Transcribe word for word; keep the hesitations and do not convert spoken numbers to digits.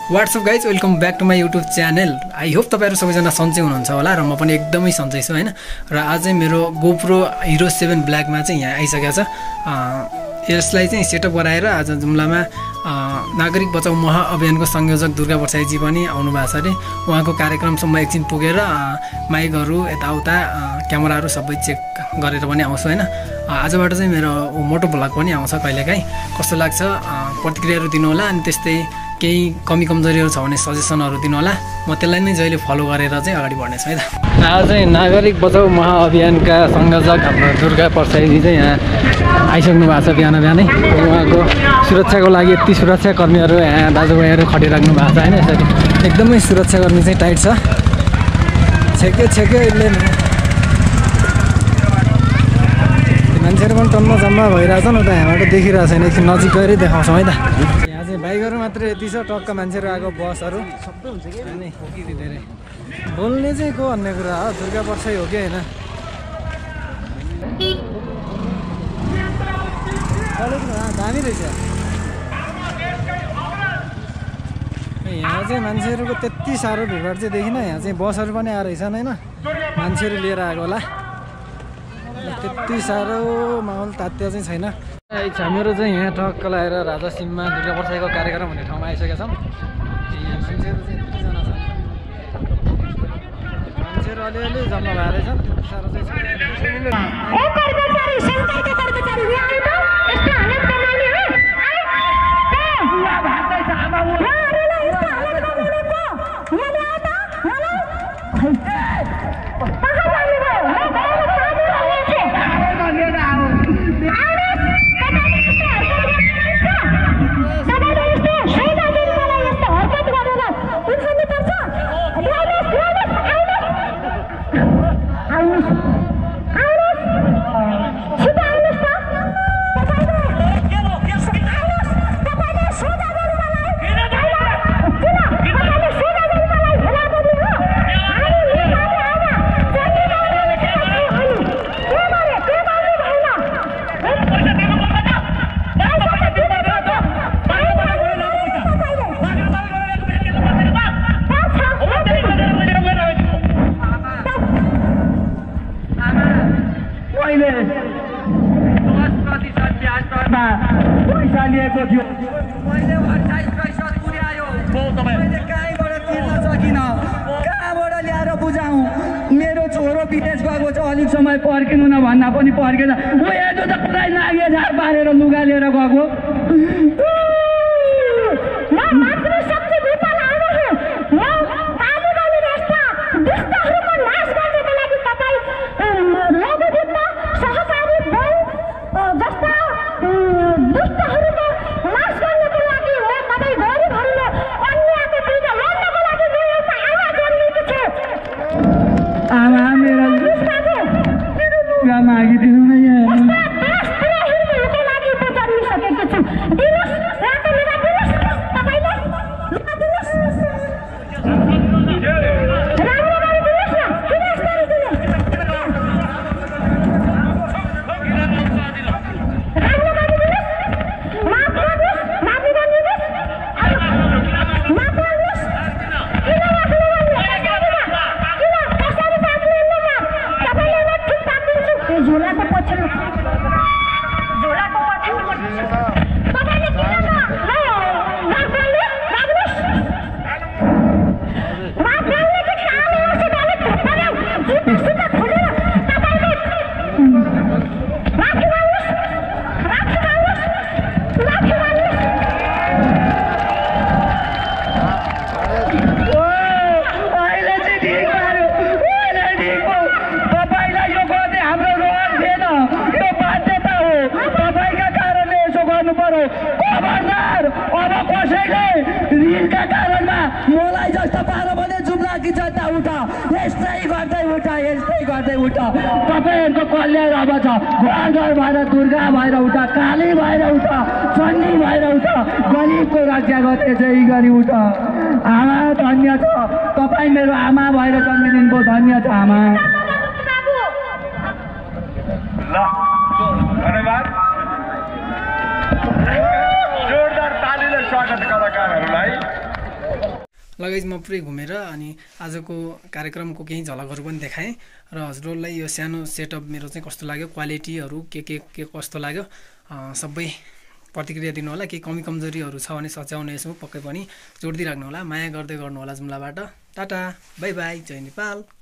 WhatsApp guys welcome back to my YouTube channel. I hope तपाईहरु सबैजना सन्चै हुनुहुन्छ होला र म पनि एकदमै सन्चै छु हैन। र आज चाहिँ मेरो गोप्रो हिरो सेभेन ब्ल्याकमा चाहिँ यहाँ आइसकेको छ। यसलाई चाहिँ सेटअप गराएर आज जुम्लामा नागरिक बचाउ महाअभियानको संयोजक दुर्गा बर्साईजी पनि आउनु भएको छ अरे। उहाँको कार्यक्रमसम्म एकछिन पुगेर माइकहरू यताउता क्यामेराहरू सबै चेक गरेर पनि आउँछु हैन। आजबाट चाहिँ मेरो मोटो भ्लग पनि आउँछ कहिलेकाहीँ। कस्तो लाग्छ प्रतिक्रियाहरू दिनु होला, अनि त्यस्तै केही कमी कमजोरीहरू छ भने सजेसनहरू दिनु होला। म त्यसलाई नै जहिले फलो गरेर चाहिँ अगाडि बढ्नेछु है त। आज चाहिँ नागरिक बचाउ महाअभियानका संयोजक हाम्रो दुर्गा बर्साईजी चाहिँ यहाँ आइसक्नु भएको छ बिहान बिहानै। उहाँको सुरक्षाको लागि यति सुरक्षाकर्मीहरू यहाँ दाजुभाइहरू खटिराख्नु भएको छ होइन। यसरी एकदमै सुरक्षाकर्मी चाहिँ टाइट छ। छेके छेके यसले मान्छेहरू पनि टन्न जम्मा भइरहेछन्। उता यहाँबाट देखिरहेको छैन, एकछिन नजिक गएर देखाउँछौँ है त। यहाँ चाहिँ बाइकहरू मात्रै यति छ, टक्क मान्छेहरू आएको बसहरू सबै हुन्छ कि अनि धेरै बोल्ने चाहिँ को भन्ने कुरा हो। दुर्गा बर्साई हो कि होइन। दामी रहेछ। यहाँ चाहिँ मान्छेहरूको त्यति साह्रो भिडभाड चाहिँ देखिनँ। यहाँ चाहिँ बसहरू पनि आएर रहेछन् होइन, मान्छेहरू लिएर आएको होला। त्यति साह्रो माहौल तात्या चाहिँ छैन। हामीहरू चाहिँ यहाँ टक्क लगाएर राजा सिममा दुर्गा बर्साईको कार्यक्रम भन्ने ठाउँमा आइसकेका छौँ। मान्छेहरू चाहिँ यतिजना छन्, मान्छेहरू अलिअलि जम्मा भएर छन्, त्यति साह्रो चाहिँ छैन। पैसा लिएको थियो, मैले अट्ठाइस पैसा पुर्यायो। मैले कहीँबाट तिर्न सकिनँ, कहाँबाट ल्याएर बुझाउँ। मेरो छोरो विदेश गएको छ, अलिक समय पर्खिनु न भन्दा पनि पर्खेन। म हेर्नु त पुरै नागे झार पारेर लुगा लिएर गएको। आमा मेरो लुगा मागिदिनु न यहाँ। मलाई जस्तो पारो भने जुम्ला कि जनता उठ, यस्तै गर्दै उठ, यस्तै गर्दै उठ। तपाईँहरूको कल्याण अब छ। घर घर भएर दुर्गा भएर उठ, काली भएर उठ, चण्डी भएर उठ, गरिबको रक्षा गर्दै चाहिँ गरी उठ। आमा धन्य छ, तपाईँ मेरो आमा भएर जन्मिदिनुभयो, धन्य छ आमा। धन्यवाद। जोरदार तालीले स्वागत कलाकारहरूलाई। लगायतमा पुरै घुमेर अनि आजको कार्यक्रमको केही झलकहरू पनि देखाएँ र हजुरहरूलाई यो सानो सेटअप मेरो चाहिँ कस्तो लाग्यो, क्वालिटीहरू के के के कस्तो लाग्यो सबै प्रतिक्रिया दिनु होला। केही कमी कमजोरीहरू छ भने सच्याउनेछु, पक्कै पनि जोड्दै राख्नु होला। माया गर्दै गर्नु होला जुम्लाबाट। टाटा बाई बाई, जय नेपाल।